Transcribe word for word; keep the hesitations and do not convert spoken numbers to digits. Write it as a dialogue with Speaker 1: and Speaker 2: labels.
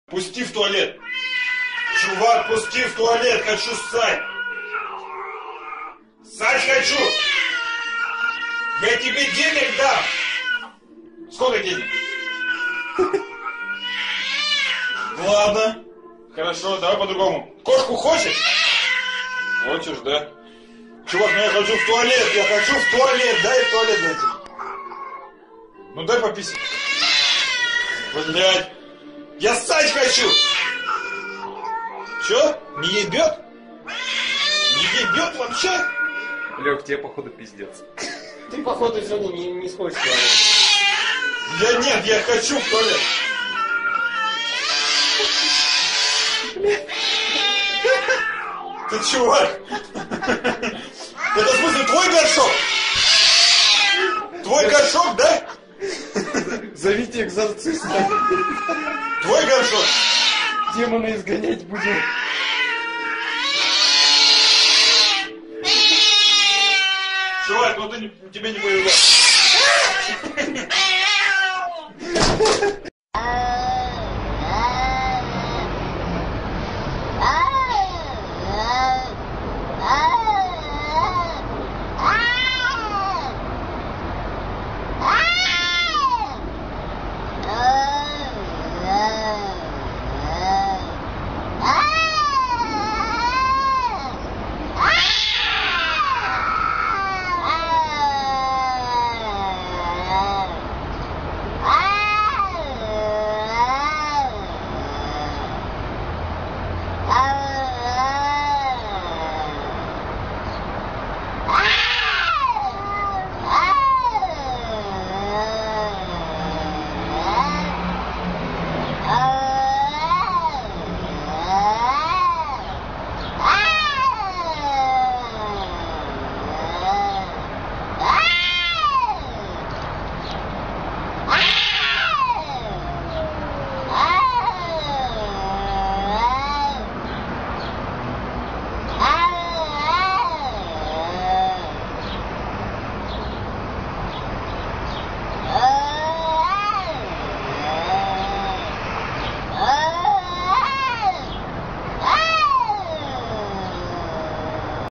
Speaker 1: Пусти в туалет. Чувак, пусти в туалет, хочу ссать. Ссать хочу. Я тебе денег дам. Сколько денег? Ладно. Хорошо, давай по-другому. Кошку хочешь? Хочешь, да? Чувак, ну я хочу в туалет, я хочу в туалет. Дай в туалет дайте. Ну дай пописать. Блядь. Я ссать хочу. Чё? Не ебет? Не ебет вообще?
Speaker 2: Лёг, тебе походу пиздец.
Speaker 3: Ты походу сегодня не, не сходишь в туалет.
Speaker 1: Я нет, я хочу в туалет. Ты чувак? Это в смысле твой горшок? Твой горшок, да?
Speaker 3: Зовите экзорциста.
Speaker 1: Твой горшок.
Speaker 3: Демона изгонять будем.
Speaker 1: Чувак, ну ты, тебе не повезло.